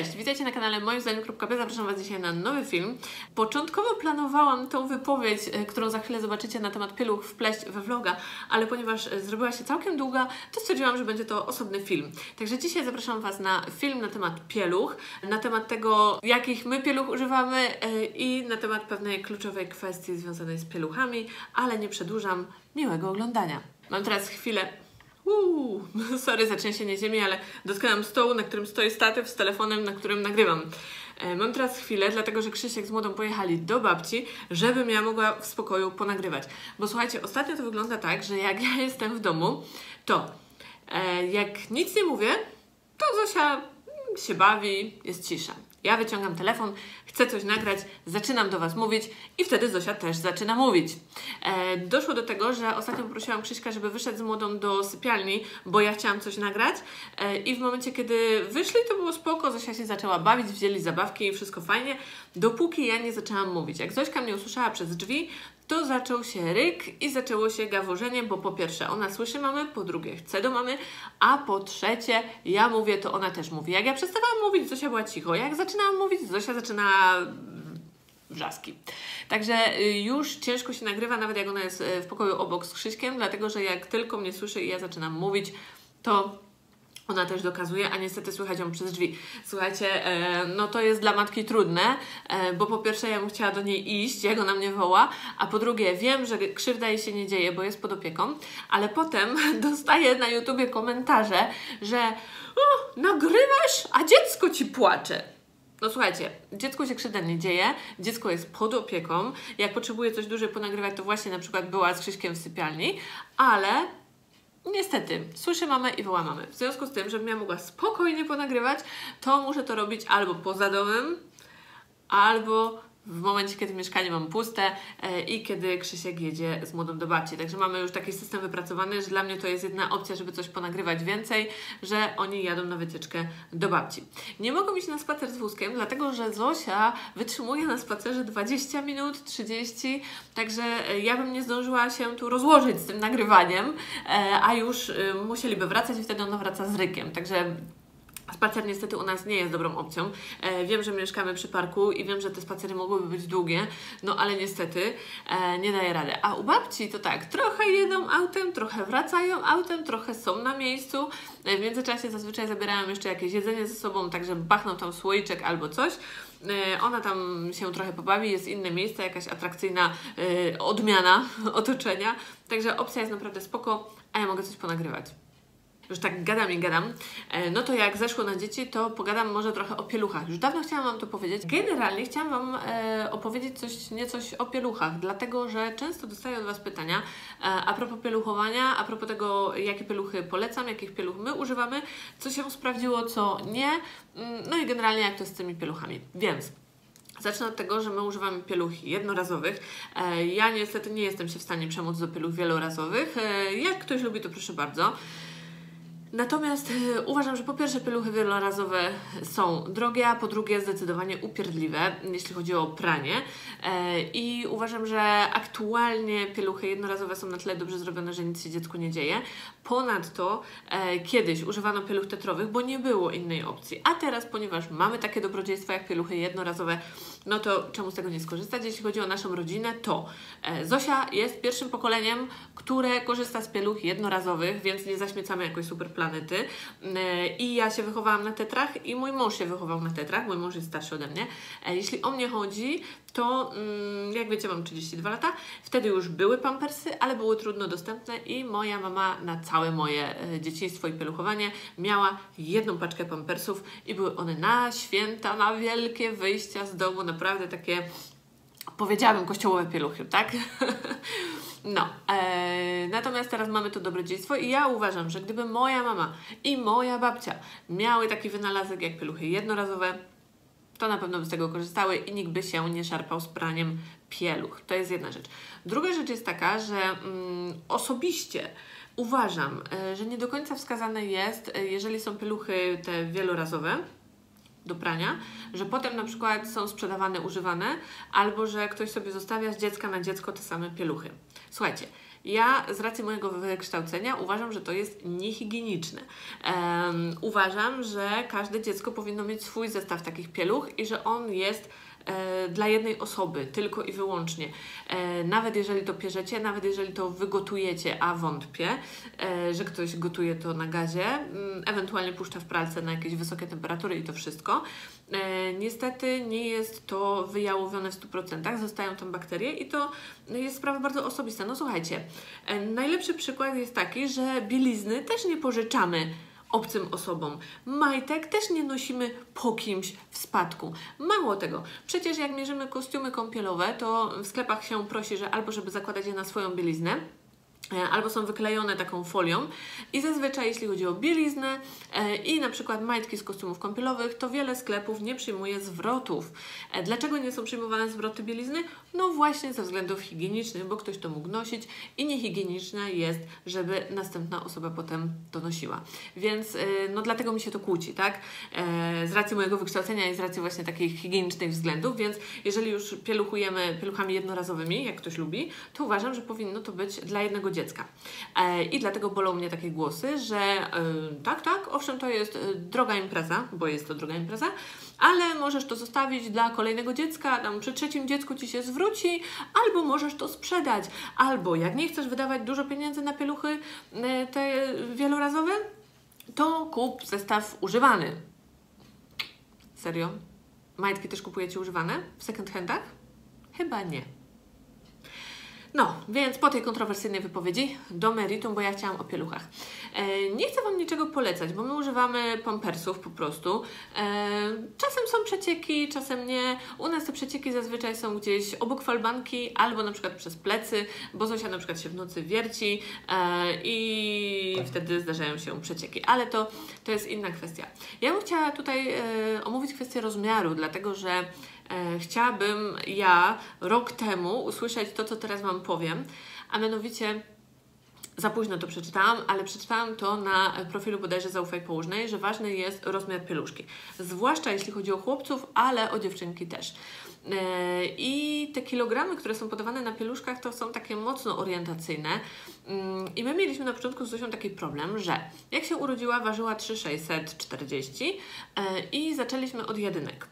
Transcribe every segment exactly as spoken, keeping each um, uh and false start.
Cześć, witajcie na kanale moim zdaniem kropka be. Zapraszam Was dzisiaj na nowy film. Początkowo planowałam tą wypowiedź, którą za chwilę zobaczycie na temat pieluch wpleść we vloga, ale ponieważ zrobiła się całkiem długa, to stwierdziłam, że będzie to osobny film. Także dzisiaj zapraszam Was na film na temat pieluch, na temat tego, jakich my pieluch używamy i na temat pewnej kluczowej kwestii związanej z pieluchami, ale nie przedłużam. Miłego oglądania. Mam teraz chwilę... Uuu, sorry za trzęsienie ziemi, ale dotknęłam stołu, na którym stoi statyw z telefonem, na którym nagrywam. E, mam teraz chwilę, dlatego że Krzysiek z młodą pojechali do babci, żebym ja mogła w spokoju ponagrywać. Bo słuchajcie, ostatnio to wygląda tak, że jak ja jestem w domu, to e, jak nic nie mówię, to Zosia się bawi, jest cisza. Ja wyciągam telefon, chcę coś nagrać, zaczynam do Was mówić i wtedy Zosia też zaczyna mówić. E, doszło do tego, że ostatnio poprosiłam Krzyśka, żeby wyszedł z młodą do sypialni, bo ja chciałam coś nagrać e, i w momencie, kiedy wyszli, to było spoko, Zosia się zaczęła bawić, wzięli zabawki i wszystko fajnie, dopóki ja nie zaczęłam mówić. Jak Zośka mnie usłyszała przez drzwi, to zaczął się ryk i zaczęło się gaworzenie, bo po pierwsze ona słyszy mamy, po drugie chce do mamy, a po trzecie ja mówię, to ona też mówi. Jak ja przestawałam mówić, Zosia była cicho. Jak zaczynałam mówić, Zosia zaczyna wrzaski. Także już ciężko się nagrywa, nawet jak ona jest w pokoju obok z Krzyśkiem, dlatego że jak tylko mnie słyszy i ja zaczynam mówić, to ona też dokazuje, a niestety słychać ją przez drzwi. Słuchajcie, e, no to jest dla matki trudne, e, bo po pierwsze ja bym chciała do niej iść, jak ona mnie woła, a po drugie wiem, że krzywda jej się nie dzieje, bo jest pod opieką, ale potem dostaję na YouTubie komentarze, że o, nagrywasz, a dziecko ci płacze. No słuchajcie, dziecku się krzywda nie dzieje, dziecko jest pod opieką, jak potrzebuje coś dłużej ponagrywać, to właśnie na przykład była z Krzyśkiem w sypialni, ale... niestety, słyszę mamę i woła mamę. W związku z tym, żebym ja mogła spokojnie ponagrywać, to muszę to robić albo poza domem, albo w momencie, kiedy mieszkanie mam puste e, i kiedy Krzysiek jedzie z młodą do babci. Także mamy już taki system wypracowany, że dla mnie to jest jedna opcja, żeby coś ponagrywać więcej, że oni jadą na wycieczkę do babci. Nie mogą iść na spacer z wózkiem, dlatego że Zosia wytrzymuje na spacerze dwadzieścia minut, trzydzieści, także ja bym nie zdążyła się tu rozłożyć z tym nagrywaniem, e, a już e, musieliby wracać i wtedy ona wraca z rykiem. Także spacer niestety u nas nie jest dobrą opcją. E, wiem, że mieszkamy przy parku i wiem, że te spacery mogłyby być długie, no ale niestety e, nie daje rady. A u babci to tak, trochę jedą autem, trochę wracają autem, trochę są na miejscu. E, w międzyczasie zazwyczaj zabierają jeszcze jakieś jedzenie ze sobą, tak że bachną tam słoiczek albo coś. E, ona tam się trochę pobawi, jest inne miejsce, jakaś atrakcyjna e, odmiana otoczenia. Także opcja jest naprawdę spoko, a ja mogę coś ponagrywać. Już tak gadam i gadam, no to jak zeszło na dzieci, to pogadam może trochę o pieluchach. Już dawno chciałam Wam to powiedzieć. Generalnie chciałam Wam e, opowiedzieć coś, niecoś o pieluchach, dlatego że często dostaję od Was pytania e, a propos pieluchowania, a propos tego, jakie pieluchy polecam, jakich pieluch my używamy, co się sprawdziło, co nie, no i generalnie jak to jest z tymi pieluchami. Więc zacznę od tego, że my używamy pieluch jednorazowych. E, ja niestety nie jestem się w stanie przemóc do pieluch wielorazowych. E, jak ktoś lubi, to proszę bardzo. Natomiast e, uważam, że po pierwsze pieluchy wielorazowe są drogie, a po drugie zdecydowanie upierdliwe, jeśli chodzi o pranie. E, I uważam, że aktualnie pieluchy jednorazowe są na tyle dobrze zrobione, że nic się dziecku nie dzieje. Ponadto e, kiedyś używano pieluch tetrowych, bo nie było innej opcji. A teraz, ponieważ mamy takie dobrodziejstwa jak pieluchy jednorazowe, no to czemu z tego nie skorzystać? Jeśli chodzi o naszą rodzinę, to e, Zosia jest pierwszym pokoleniem, które korzysta z pieluch jednorazowych, więc nie zaśmiecamy jakoś super planety. E, I ja się wychowałam na tetrach i mój mąż się wychował na tetrach. Mój mąż jest starszy ode mnie. E, jeśli o mnie chodzi, to mm, jak wiecie, mam trzydzieści dwa lata. Wtedy już były pampersy, ale były trudno dostępne i moja mama na całe moje e, dzieciństwo i pieluchowanie miała jedną paczkę pampersów i były one na święta, na wielkie wyjścia z domu, naprawdę takie, powiedziałabym, kościołowe pieluchy, tak? No, e, natomiast teraz mamy to dobrodziejstwo i ja uważam, że gdyby moja mama i moja babcia miały taki wynalazek jak pieluchy jednorazowe, to na pewno by z tego korzystały i nikt by się nie szarpał z praniem pieluch. To jest jedna rzecz. Druga rzecz jest taka, że mm, osobiście uważam, e, że nie do końca wskazane jest, e, jeżeli są pieluchy te wielorazowe do prania, że potem na przykład są sprzedawane używane, albo że ktoś sobie zostawia z dziecka na dziecko te same pieluchy. Słuchajcie, Ja z racji mojego wykształcenia uważam, że to jest niehigieniczne. Um, uważam, że każde dziecko powinno mieć swój zestaw takich pieluch i że on jest e, dla jednej osoby, tylko i wyłącznie. E, nawet jeżeli to pierzecie, nawet jeżeli to wygotujecie, a wątpię, e, że ktoś gotuje to na gazie, m, ewentualnie puszcza w pralce na jakieś wysokie temperatury i to wszystko. E, niestety nie jest to wyjałowione w stu procentach, zostają tam bakterie i to jest sprawa bardzo osobista. No słuchajcie, e, najlepszy przykład jest taki, że bielizny też nie pożyczamy obcym osobom. Majtek też nie nosimy po kimś w spadku. Mało tego, przecież jak mierzymy kostiumy kąpielowe, to w sklepach się prosi, że albo żeby zakładać je na swoją bieliznę, albo są wyklejone taką folią i zazwyczaj jeśli chodzi o bieliznę e, i na przykład majtki z kostiumów kąpielowych, to wiele sklepów nie przyjmuje zwrotów. E, dlaczego nie są przyjmowane zwroty bielizny? No właśnie ze względów higienicznych, bo ktoś to mógł nosić i niehigieniczne jest, żeby następna osoba potem to nosiła. Więc e, no dlatego mi się to kłóci, tak? E, z racji mojego wykształcenia i z racji właśnie takich higienicznych względów, więc jeżeli już pieluchujemy pieluchami jednorazowymi, jak ktoś lubi, to uważam, że powinno to być dla jednego dziecka. E, I dlatego bolą mnie takie głosy, że e, tak, tak, owszem, to jest e, droga impreza, bo jest to droga impreza, ale możesz to zostawić dla kolejnego dziecka, tam przy trzecim dziecku Ci się zwróci, albo możesz to sprzedać, albo jak nie chcesz wydawać dużo pieniędzy na pieluchy e, te wielorazowe, to kup zestaw używany. Serio? Majtki też kupujecie używane w second handach? Chyba nie. No, więc po tej kontrowersyjnej wypowiedzi do meritum, bo ja chciałam o pieluchach. E, nie chcę Wam niczego polecać, bo my używamy pampersów po prostu. E, czasem są przecieki, czasem nie. U nas te przecieki zazwyczaj są gdzieś obok falbanki albo na przykład przez plecy, bo Zosia na przykład się w nocy wierci e, i wtedy zdarzają się przecieki. Ale to, to jest inna kwestia. Ja bym chciała tutaj e, omówić kwestię rozmiaru, dlatego że E, chciałabym ja rok temu usłyszeć to, co teraz Wam powiem, a mianowicie za późno to przeczytałam, ale przeczytałam to na profilu bodajże Zaufaj Położnej, że ważny jest rozmiar pieluszki. Zwłaszcza jeśli chodzi o chłopców, ale o dziewczynki też. E, I te kilogramy, które są podawane na pieluszkach, to są takie mocno orientacyjne. I my mieliśmy na początku z Zosią taki problem, że jak się urodziła, ważyła trzy tysiące sześćset czterdzieści e, i zaczęliśmy od jedynek.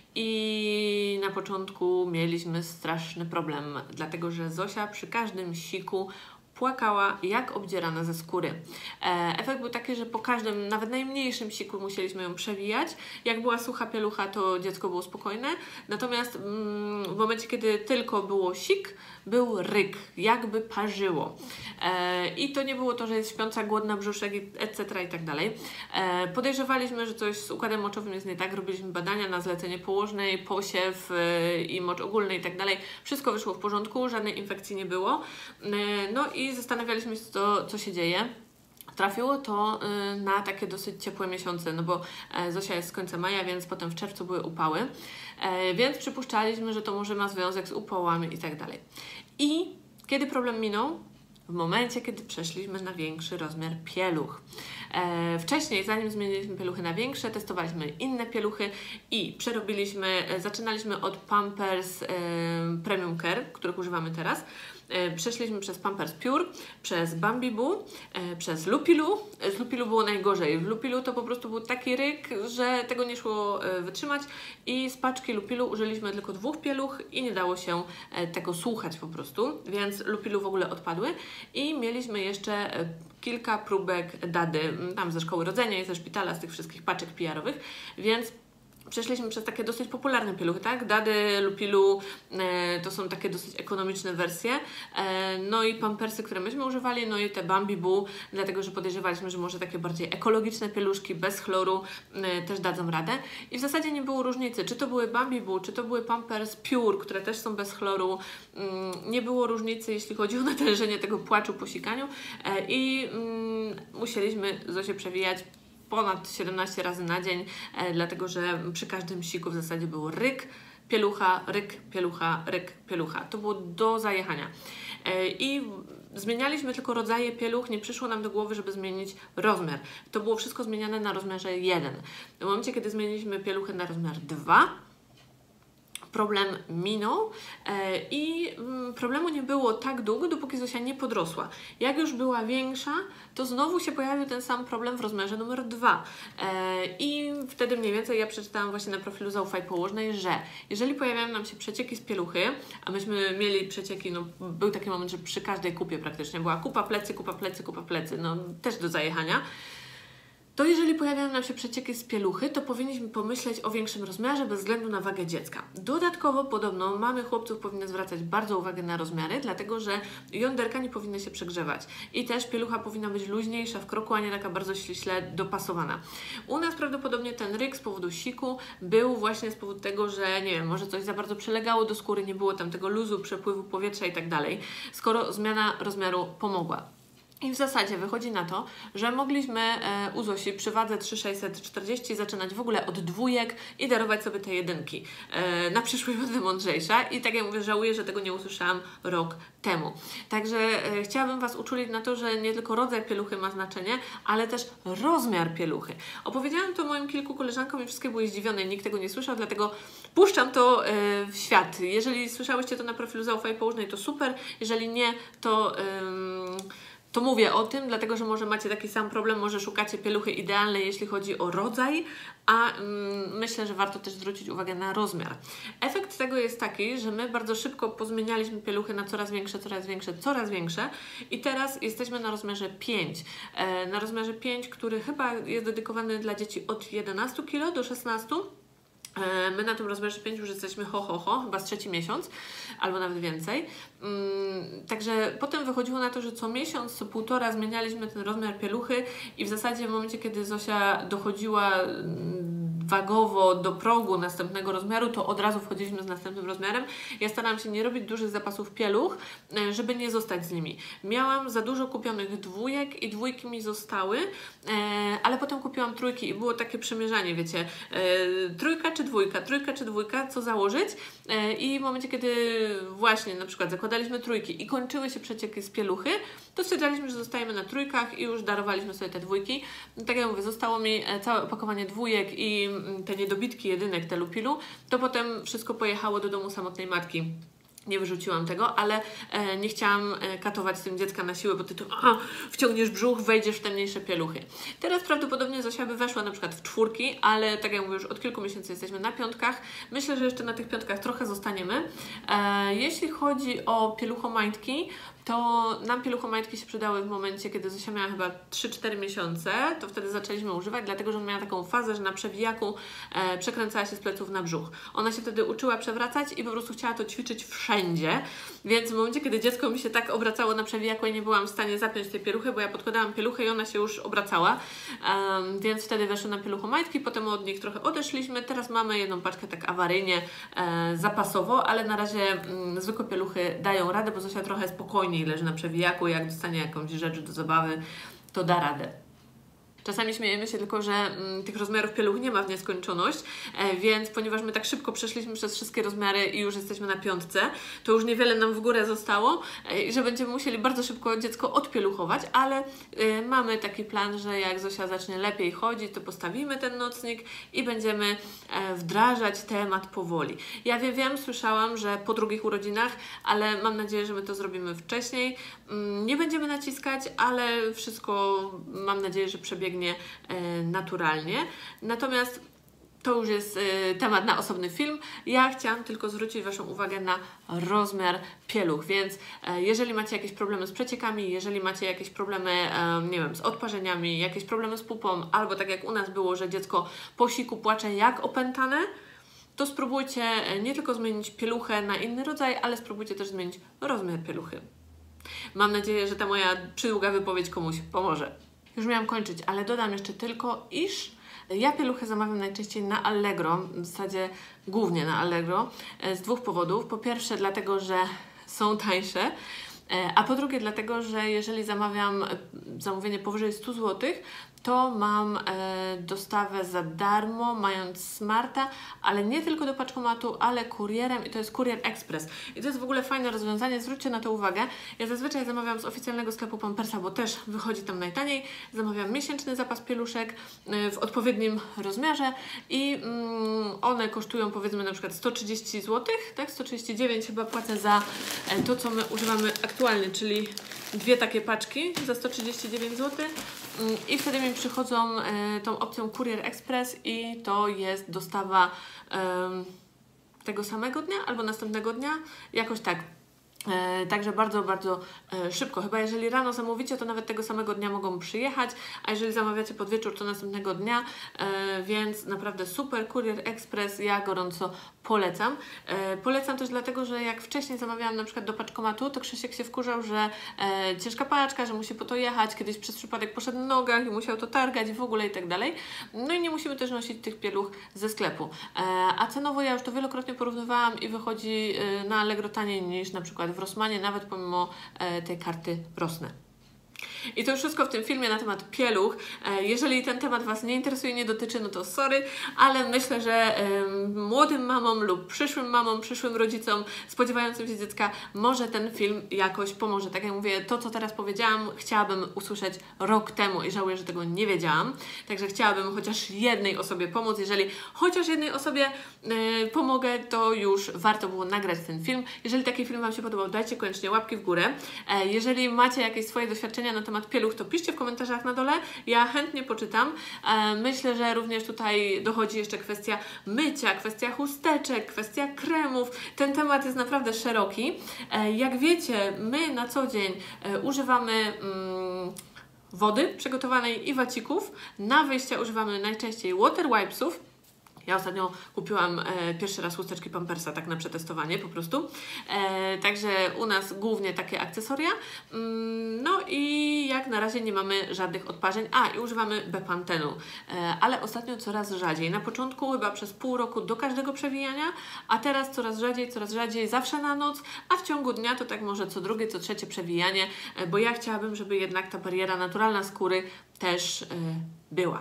I na początku mieliśmy straszny problem, dlatego że Zosia przy każdym siku płakała jak obdzierana ze skóry. E, efekt był taki, że po każdym, nawet najmniejszym siku musieliśmy ją przewijać. Jak była sucha pielucha, to dziecko było spokojne. Natomiast mm, w momencie, kiedy tylko było sik, był ryk, jakby parzyło. E, I to nie było to, że jest śpiąca, głodna, brzuszek, et cetera i tak dalej. E, podejrzewaliśmy, że coś z układem moczowym jest nie tak. Robiliśmy badania na zlecenie położnej, posiew e, i mocz ogólny i tak dalej. Wszystko wyszło w porządku, żadnej infekcji nie było. E, no i zastanawialiśmy się, co, co się dzieje. Trafiło to y, na takie dosyć ciepłe miesiące, no bo e, Zosia jest z końca maja, więc potem w czerwcu były upały, e, więc przypuszczaliśmy, że to może ma związek z upałami i tak dalej. I kiedy problem minął? W momencie, kiedy przeszliśmy na większy rozmiar pieluch. E, wcześniej, zanim zmieniliśmy pieluchy na większe, testowaliśmy inne pieluchy i przerobiliśmy, e, zaczynaliśmy od Pampers e, Premium Care, których używamy teraz. E, przeszliśmy przez Pampers Pure, przez Bambibu, e, przez Lupilu. Z Lupilu było najgorzej. W Lupilu to po prostu był taki ryk, że tego nie szło e, wytrzymać i z paczki Lupilu użyliśmy tylko dwóch pieluch i nie dało się e, tego słuchać po prostu, więc Lupilu w ogóle odpadły i mieliśmy jeszcze e, kilka próbek Dady, tam ze szkoły rodzenia i ze szpitala, z tych wszystkich paczek P R-owych, więc przeszliśmy przez takie dosyć popularne pieluchy, tak? Dady, Lupilu, e, to są takie dosyć ekonomiczne wersje. E, no i pampersy, które myśmy używali, no i te Bambibu, dlatego że podejrzewaliśmy, że może takie bardziej ekologiczne pieluszki bez chloru e, też dadzą radę. I w zasadzie nie było różnicy, czy to były Bambibu, czy to były Pampers Pure, które też są bez chloru. Mm, nie było różnicy, jeśli chodzi o natężenie tego płaczu po sikaniu e, i mm, musieliśmy Zosię przewijać ponad siedemnaście razy na dzień, e, dlatego że przy każdym siku w zasadzie był ryk, pielucha, ryk, pielucha, ryk, pielucha. To było do zajechania. E, I zmienialiśmy tylko rodzaje pieluch, nie przyszło nam do głowy, żeby zmienić rozmiar. To było wszystko zmieniane na rozmiarze jeden. W momencie, kiedy zmieniliśmy pieluchy na rozmiar dwa, problem minął e, i mm, problemu nie było tak długo, dopóki Zosia nie podrosła. Jak już była większa, to znowu się pojawił ten sam problem w rozmiarze numer dwa. E, I wtedy mniej więcej ja przeczytałam właśnie na profilu Zaufaj Położnej, że jeżeli pojawiają nam się przecieki z pieluchy, a myśmy mieli przecieki, no był taki moment, że przy każdej kupie praktycznie była kupa plecy, kupa plecy, kupa plecy, no też do zajechania, to jeżeli pojawiają nam się przecieki z pieluchy, to powinniśmy pomyśleć o większym rozmiarze bez względu na wagę dziecka. Dodatkowo podobno mamy chłopców powinny zwracać bardzo uwagę na rozmiary, dlatego że jąderka nie powinny się przegrzewać. I też pielucha powinna być luźniejsza w kroku, a nie taka bardzo ściśle dopasowana. U nas prawdopodobnie ten ryk z powodu siku był właśnie z powodu tego, że nie wiem, może coś za bardzo przylegało do skóry, nie było tam tego luzu, przepływu powietrza i tak dalej, skoro zmiana rozmiaru pomogła. I w zasadzie wychodzi na to, że mogliśmy e, u Zosi przy wadze trzy tysiące sześćset czterdzieści zaczynać w ogóle od dwójek i darować sobie te jedynki. E, na przyszłość będę mądrzejsza i tak jak mówię, żałuję, że tego nie usłyszałam rok temu. Także e, chciałabym Was uczulić na to, że nie tylko rodzaj pieluchy ma znaczenie, ale też rozmiar pieluchy. Opowiedziałam to moim kilku koleżankom i wszystkie były zdziwione, nikt tego nie słyszał, dlatego puszczam to e, w świat. Jeżeli słyszałyście to na profilu Zaufaj Położnej, to super, jeżeli nie, to... E, To mówię o tym, dlatego że może macie taki sam problem, może szukacie pieluchy idealnej, jeśli chodzi o rodzaj, a mm, myślę, że warto też zwrócić uwagę na rozmiar. Efekt tego jest taki, że my bardzo szybko pozmienialiśmy pieluchy na coraz większe, coraz większe, coraz większe i teraz jesteśmy na rozmiarze pięć. E, na rozmiarze pięć, który chyba jest dedykowany dla dzieci od jedenastu kilo do szesnastu. My na tym rozmiarze pięć już jesteśmy ho, ho, ho, chyba z trzeci miesiąc, albo nawet więcej. Także potem wychodziło na to, że co miesiąc, co półtora zmienialiśmy ten rozmiar pieluchy i w zasadzie w momencie, kiedy Zosia dochodziła wagowo do progu następnego rozmiaru, to od razu wchodziliśmy z następnym rozmiarem. Ja starałam się nie robić dużych zapasów pieluch, żeby nie zostać z nimi. Miałam za dużo kupionych dwójek i dwójki mi zostały, ale potem kupiłam trójki i było takie przymierzanie, wiecie, trójka czy dwójka, trójka czy dwójka, co założyć i w momencie, kiedy właśnie na przykład zakładaliśmy trójki i kończyły się przecieki z pieluchy, to stwierdzaliśmy, że zostajemy na trójkach i już darowaliśmy sobie te dwójki. Tak jak mówię, zostało mi całe opakowanie dwójek i te niedobitki jedynek, te lupilu, to potem wszystko pojechało do domu samotnej matki. Nie wyrzuciłam tego, ale e, nie chciałam e, katować tym dziecka na siłę, bo ty tu aha, wciągniesz brzuch, wejdziesz w te mniejsze pieluchy. Teraz prawdopodobnie Zosia by weszła na przykład w czwórki, ale tak jak mówię, już od kilku miesięcy jesteśmy na piątkach. Myślę, że jeszcze na tych piątkach trochę zostaniemy. E, jeśli chodzi o pieluchomajtki, to nam pieluchomajtki się przydały w momencie, kiedy Zosia miała chyba trzy cztery miesiące, to wtedy zaczęliśmy używać, dlatego że ona miała taką fazę, że na przewijaku e, przekręcała się z pleców na brzuch. Ona się wtedy uczyła przewracać i po prostu chciała to ćwiczyć wszędzie, więc w momencie, kiedy dziecko mi się tak obracało na przewijaku, ja nie byłam w stanie zapiąć tej pieluchy, bo ja podkładałam pieluchę i ona się już obracała, um, więc wtedy weszły nam pieluchomajtki, potem od nich trochę odeszliśmy, teraz mamy jedną paczkę tak awaryjnie, e, zapasowo, ale na razie mm, zwykłe pieluchy dają radę, bo Zosia trochę spokojniej leży na przewijaku, jak dostanie jakąś rzecz do zabawy, to da radę. Czasami śmiejemy się tylko, że mm, tych rozmiarów pieluch nie ma w nieskończoność, e, więc ponieważ my tak szybko przeszliśmy przez wszystkie rozmiary i już jesteśmy na piątce, to już niewiele nam w górę zostało e, i że będziemy musieli bardzo szybko dziecko odpieluchować, ale e, mamy taki plan, że jak Zosia zacznie lepiej chodzić, to postawimy ten nocnik i będziemy e, wdrażać temat powoli. Ja wie, wiem, słyszałam, że po drugich urodzinach, ale mam nadzieję, że my to zrobimy wcześniej. Mm, nie będziemy naciskać, ale wszystko mam nadzieję, że przebiegnie naturalnie. Natomiast to już jest temat na osobny film. Ja chciałam tylko zwrócić Waszą uwagę na rozmiar pieluch, więc jeżeli macie jakieś problemy z przeciekami, jeżeli macie jakieś problemy, nie wiem, z odparzeniami, jakieś problemy z pupą, albo tak jak u nas było, że dziecko po siku płacze jak opętane, to spróbujcie nie tylko zmienić pieluchę na inny rodzaj, ale spróbujcie też zmienić rozmiar pieluchy. Mam nadzieję, że ta moja przydługa wypowiedź komuś pomoże. Już miałam kończyć, ale dodam jeszcze tylko, iż ja pieluchy zamawiam najczęściej na Allegro, w zasadzie głównie na Allegro, z dwóch powodów. Po pierwsze dlatego, że są tańsze, a po drugie dlatego, że jeżeli zamawiam zamówienie powyżej stu złotych, to mam e, dostawę za darmo, mając smarta, ale nie tylko do paczkomatu, ale kurierem i to jest Kurier Express. I to jest w ogóle fajne rozwiązanie, zwróćcie na to uwagę. Ja zazwyczaj zamawiam z oficjalnego sklepu Pampersa, bo też wychodzi tam najtaniej. Zamawiam miesięczny zapas pieluszek e, w odpowiednim rozmiarze i mm, one kosztują powiedzmy na przykład sto trzydzieści złotych, tak? sto trzydzieści dziewięć chyba płacę za e, to, co my używamy aktualnie, czyli dwie takie paczki za sto trzydzieści dziewięć złotych i wtedy mi przychodzą e, tą opcją Kurier Express i to jest dostawa e, tego samego dnia albo następnego dnia, jakoś tak. E, także bardzo, bardzo e, szybko. Chyba jeżeli rano zamówicie, to nawet tego samego dnia mogą przyjechać, a jeżeli zamawiacie pod wieczór, to następnego dnia, e, więc naprawdę super. Kurier Express ja gorąco polecam. E, polecam też dlatego, że jak wcześniej zamawiałam na przykład do paczkomatu, to Krzysiek się wkurzał, że e, ciężka paczka, że musi po to jechać, kiedyś przez przypadek poszedł na nogach i musiał to targać i w ogóle i tak dalej. No i nie musimy też nosić tych pieluch ze sklepu. E, a cenowo ja już to wielokrotnie porównywałam i wychodzi e, na Allegro taniej niż na przykład w Rossmanie, nawet pomimo e, tej karty Rossne. I to już wszystko w tym filmie na temat pieluch. E, jeżeli ten temat Was nie interesuje, nie dotyczy, no to sorry, ale myślę, że e, młodym mamom lub przyszłym mamom, przyszłym rodzicom spodziewającym się dziecka może ten film jakoś pomoże. Tak jak mówię, to co teraz powiedziałam, chciałabym usłyszeć rok temu i żałuję, że tego nie wiedziałam. Także chciałabym chociaż jednej osobie pomóc. Jeżeli chociaż jednej osobie e, pomogę, to już warto było nagrać ten film. Jeżeli taki film Wam się podobał, dajcie koniecznie łapki w górę. E, jeżeli macie jakieś swoje doświadczenia na temat pieluch, to piszcie w komentarzach na dole, ja chętnie poczytam. E, myślę, że również tutaj dochodzi jeszcze kwestia mycia, kwestia chusteczek, kwestia kremów. Ten temat jest naprawdę szeroki. E, jak wiecie, my na co dzień e, używamy mm, wody przygotowanej i wacików. Na wyjścia używamy najczęściej water wipesów. Ja ostatnio kupiłam e, pierwszy raz chusteczki Pampersa, tak na przetestowanie po prostu. E, także u nas głównie takie akcesoria. Mm, no i jak na razie nie mamy żadnych odparzeń. A, i używamy Bepantenu. E, ale ostatnio coraz rzadziej. Na początku chyba przez pół roku do każdego przewijania, a teraz coraz rzadziej, coraz rzadziej, zawsze na noc, a w ciągu dnia to tak może co drugie, co trzecie przewijanie, e, bo ja chciałabym, żeby jednak ta bariera naturalna skóry też e, była.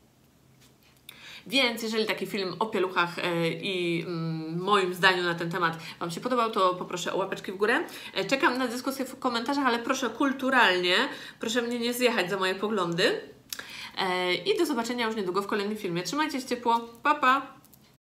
Więc jeżeli taki film o pieluchach e, i mm, moim zdaniu na ten temat Wam się podobał, to poproszę o łapeczki w górę. E, czekam na dyskusję w komentarzach, ale proszę kulturalnie, proszę mnie nie zjechać za moje poglądy. E, I do zobaczenia już niedługo w kolejnym filmie. Trzymajcie się ciepło, pa pa!